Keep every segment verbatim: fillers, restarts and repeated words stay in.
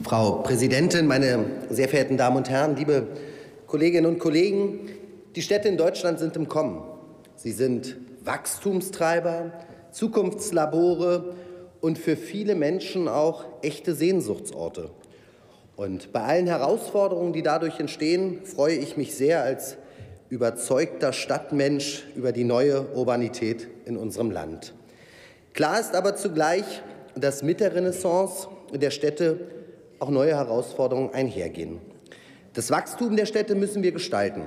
Frau Präsidentin, meine sehr verehrten Damen und Herren, liebe Kolleginnen und Kollegen! Die Städte in Deutschland sind im Kommen. Sie sind Wachstumstreiber, Zukunftslabore und für viele Menschen auch echte Sehnsuchtsorte. Und bei allen Herausforderungen, die dadurch entstehen, freue ich mich sehr als überzeugter Stadtmensch über die neue Urbanität in unserem Land. Klar ist aber zugleich, dass mit der Renaissance der Städte auch neue Herausforderungen einhergehen. Das Wachstum der Städte müssen wir gestalten.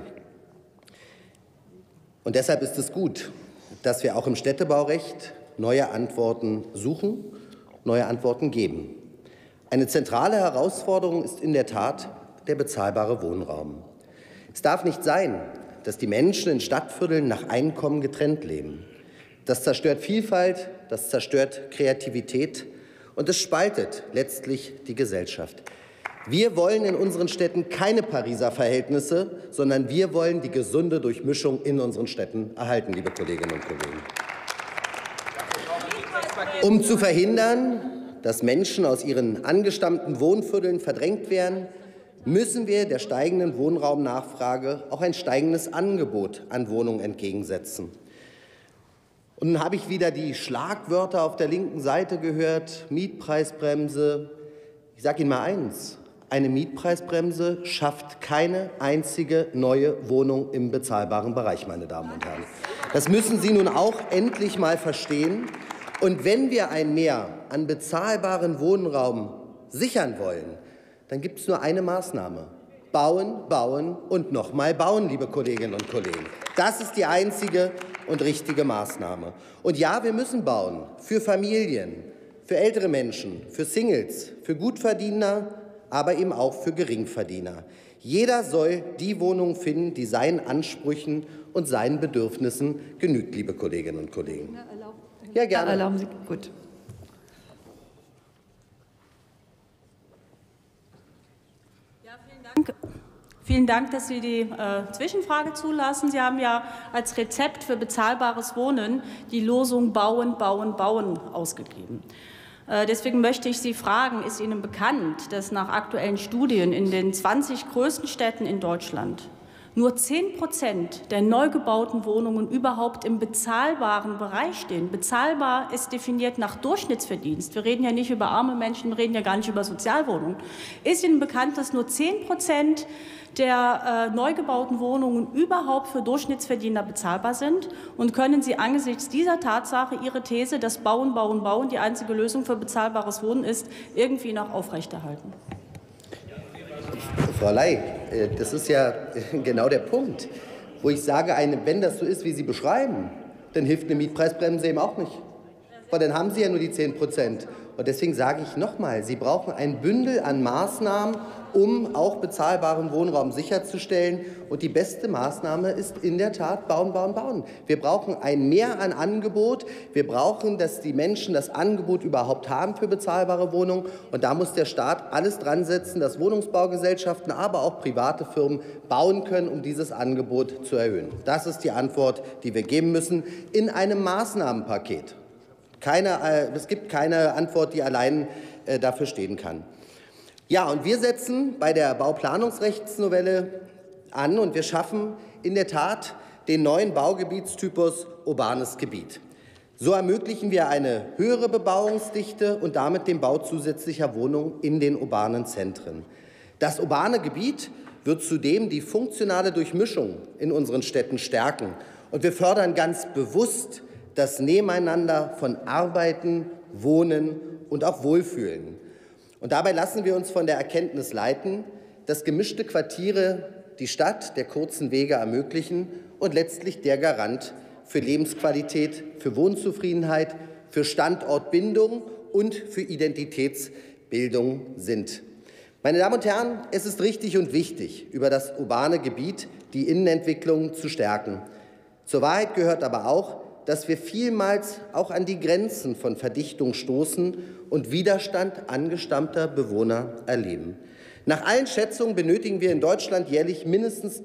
Und deshalb ist es gut, dass wir auch im Städtebaurecht neue Antworten suchen, neue Antworten geben. Eine zentrale Herausforderung ist in der Tat der bezahlbare Wohnraum. Es darf nicht sein, dass die Menschen in Stadtvierteln nach Einkommen getrennt leben. Das zerstört Vielfalt, das zerstört Kreativität und es spaltet letztlich die Gesellschaft. Wir wollen in unseren Städten keine Pariser Verhältnisse, sondern wir wollen die gesunde Durchmischung in unseren Städten erhalten, liebe Kolleginnen und Kollegen. Um zu verhindern, dass Menschen aus ihren angestammten Wohnvierteln verdrängt werden, müssen wir der steigenden Wohnraumnachfrage auch ein steigendes Angebot an Wohnungen entgegensetzen. Und nun habe ich wieder die Schlagwörter auf der linken Seite gehört, Mietpreisbremse. Ich sage Ihnen mal eins. Eine Mietpreisbremse schafft keine einzige neue Wohnung im bezahlbaren Bereich, meine Damen und Herren. Das müssen Sie nun auch endlich mal verstehen. Und wenn wir ein Mehr an bezahlbaren Wohnraum sichern wollen, dann gibt es nur eine Maßnahme. Bauen, bauen und noch mal bauen, liebe Kolleginnen und Kollegen. Das ist die einzige und richtige Maßnahme. Und ja, wir müssen bauen für Familien, für ältere Menschen, für Singles, für Gutverdiener, aber eben auch für Geringverdiener. Jeder soll die Wohnung finden, die seinen Ansprüchen und seinen Bedürfnissen genügt, liebe Kolleginnen und Kollegen. Ja, gerne. Erlauben Sie, gut. Ja, vielen Dank. Vielen Dank, dass Sie die äh, Zwischenfrage zulassen. Sie haben ja als Rezept für bezahlbares Wohnen die Losung Bauen, Bauen, Bauen ausgegeben. Äh, deswegen möchte ich Sie fragen, ist Ihnen bekannt, dass nach aktuellen Studien in den zwanzig größten Städten in Deutschland nur zehn Prozent der neu gebauten Wohnungen überhaupt im bezahlbaren Bereich stehen? Bezahlbar ist definiert nach Durchschnittsverdienst. Wir reden ja nicht über arme Menschen, wir reden ja gar nicht über Sozialwohnungen. Ist Ihnen bekannt, dass nur zehn Prozent der äh, neu gebauten Wohnungen überhaupt für Durchschnittsverdiener bezahlbar sind? Und können Sie angesichts dieser Tatsache Ihre These, dass Bauen, Bauen, Bauen die einzige Lösung für bezahlbares Wohnen ist, irgendwie noch aufrechterhalten? Frau Ley, das ist ja genau der Punkt, wo ich sage, wenn das so ist, wie Sie beschreiben, dann hilft eine Mietpreisbremse eben auch nicht. Weil dann haben Sie ja nur die zehn Prozent. Und deswegen sage ich noch mal, Sie brauchen ein Bündel an Maßnahmen, um auch bezahlbaren Wohnraum sicherzustellen. Und die beste Maßnahme ist in der Tat bauen, bauen, bauen. Wir brauchen ein Mehr an Angebot. Wir brauchen, dass die Menschen das Angebot überhaupt haben für bezahlbare Wohnungen. Und da muss der Staat alles dran setzen, dass Wohnungsbaugesellschaften, aber auch private Firmen bauen können, um dieses Angebot zu erhöhen. Das ist die Antwort, die wir geben müssen in einem Maßnahmenpaket. Keine, äh, es gibt keine Antwort, die allein äh, dafür stehen kann. Ja, und wir setzen bei der Bauplanungsrechtsnovelle an und wir schaffen in der Tat den neuen Baugebietstypus urbanes Gebiet. So ermöglichen wir eine höhere Bebauungsdichte und damit den Bau zusätzlicher Wohnungen in den urbanen Zentren. Das urbane Gebiet wird zudem die funktionale Durchmischung in unseren Städten stärken. Und wir fördern ganz bewusst das Nebeneinander von Arbeiten, Wohnen und auch Wohlfühlen. Und dabei lassen wir uns von der Erkenntnis leiten, dass gemischte Quartiere die Stadt der kurzen Wege ermöglichen und letztlich der Garant für Lebensqualität, für Wohnzufriedenheit, für Standortbindung und für Identitätsbildung sind. Meine Damen und Herren, es ist richtig und wichtig, über das urbane Gebiet die Innenentwicklung zu stärken. Zur Wahrheit gehört aber auch, dass wir vielmals auch an die Grenzen von Verdichtung stoßen und Widerstand angestammter Bewohner erleben. Nach allen Schätzungen benötigen wir in Deutschland jährlich mindestens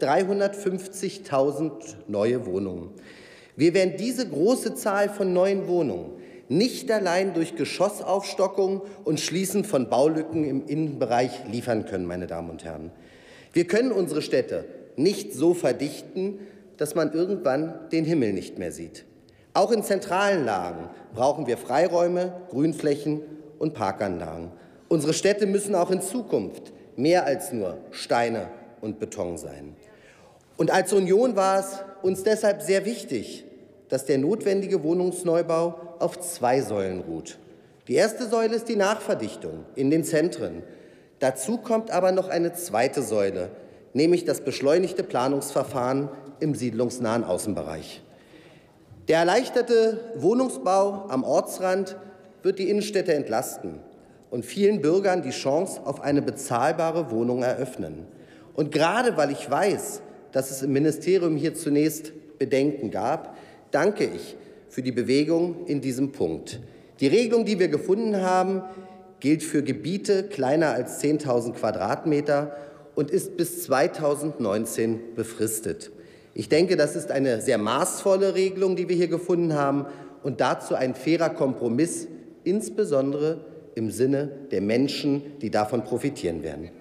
dreihundertfünfzigtausend neue Wohnungen. Wir werden diese große Zahl von neuen Wohnungen nicht allein durch Geschossaufstockung und Schließen von Baulücken im Innenbereich liefern können, meine Damen und Herren. Wir können unsere Städte nicht so verdichten, dass man irgendwann den Himmel nicht mehr sieht. Auch in zentralen Lagen brauchen wir Freiräume, Grünflächen und Parkanlagen. Unsere Städte müssen auch in Zukunft mehr als nur Steine und Beton sein. Und als Union war es uns deshalb sehr wichtig, dass der notwendige Wohnungsneubau auf zwei Säulen ruht. Die erste Säule ist die Nachverdichtung in den Zentren. Dazu kommt aber noch eine zweite Säule, nämlich das beschleunigte Planungsverfahren im siedlungsnahen Außenbereich. Der erleichterte Wohnungsbau am Ortsrand wird die Innenstädte entlasten und vielen Bürgern die Chance auf eine bezahlbare Wohnung eröffnen. Und gerade weil ich weiß, dass es im Ministerium hier zunächst Bedenken gab, danke ich für die Bewegung in diesem Punkt. Die Regelung, die wir gefunden haben, gilt für Gebiete kleiner als zehntausend Quadratmeter und ist bis zweitausendneunzehn befristet. Ich denke, das ist eine sehr maßvolle Regelung, die wir hier gefunden haben, und dazu ein fairer Kompromiss, insbesondere im Sinne der Menschen, die davon profitieren werden.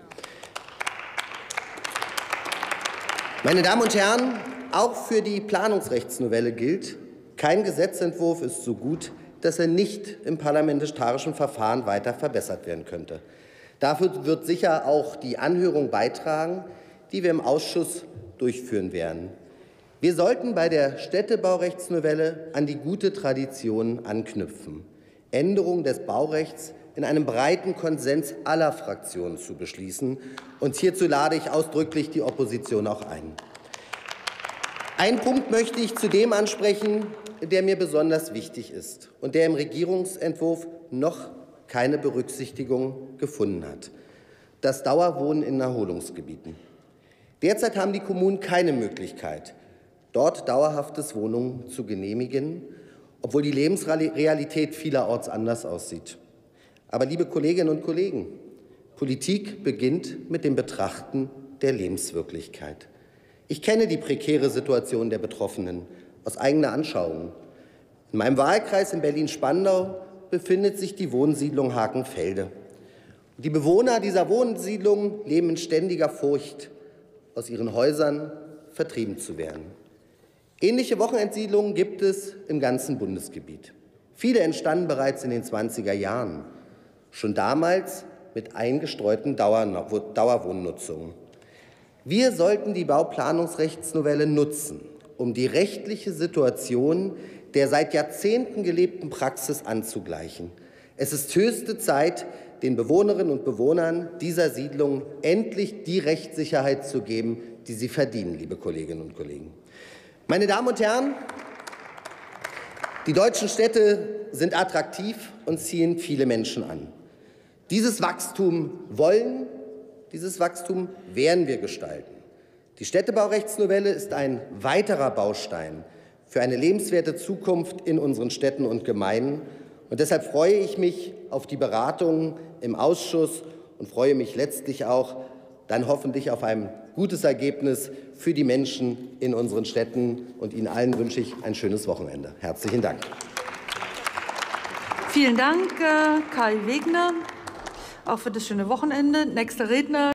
Meine Damen und Herren, auch für die Planungsrechtsnovelle gilt, kein Gesetzentwurf ist so gut, dass er nicht im parlamentarischen Verfahren weiter verbessert werden könnte. Dafür wird sicher auch die Anhörung beitragen, die wir im Ausschuss durchführen werden. Wir sollten bei der Städtebaurechtsnovelle an die gute Tradition anknüpfen, Änderungen des Baurechts in einem breiten Konsens aller Fraktionen zu beschließen. Und hierzu lade ich ausdrücklich die Opposition auch ein. Einen Punkt möchte ich zudem ansprechen, der mir besonders wichtig ist und der im Regierungsentwurf noch keine Berücksichtigung gefunden hat: das Dauerwohnen in Erholungsgebieten. Derzeit haben die Kommunen keine Möglichkeit, dort dauerhaftes Wohnungen zu genehmigen, obwohl die Lebensrealität vielerorts anders aussieht. Aber, liebe Kolleginnen und Kollegen, Politik beginnt mit dem Betrachten der Lebenswirklichkeit. Ich kenne die prekäre Situation der Betroffenen aus eigener Anschauung. In meinem Wahlkreis in Berlin-Spandau befindet sich die Wohnsiedlung Hakenfelde. Die Bewohner dieser Wohnsiedlung leben in ständiger Furcht, aus ihren Häusern vertrieben zu werden. Ähnliche Wochenendsiedlungen gibt es im ganzen Bundesgebiet. Viele entstanden bereits in den zwanziger Jahren, schon damals mit eingestreuten Dauerwohnnutzungen. Wir sollten die Bauplanungsrechtsnovelle nutzen, um die rechtliche Situation der seit Jahrzehnten gelebten Praxis anzugleichen. Es ist höchste Zeit, den Bewohnerinnen und Bewohnern dieser Siedlung endlich die Rechtssicherheit zu geben, die sie verdienen, liebe Kolleginnen und Kollegen. Meine Damen und Herren, die deutschen Städte sind attraktiv und ziehen viele Menschen an. Dieses Wachstum wollen, dieses Wachstum werden wir gestalten. Die Städtebaurechtsnovelle ist ein weiterer Baustein für eine lebenswerte Zukunft in unseren Städten und Gemeinden. Und deshalb freue ich mich auf die Beratungen im Ausschuss und freue mich letztlich auch dann hoffentlich auf ein gutes Ergebnis für die Menschen in unseren Städten. Und Ihnen allen wünsche ich ein schönes Wochenende. Herzlichen Dank. Vielen Dank, Kai Wegner, auch für das schöne Wochenende. Nächster Redner.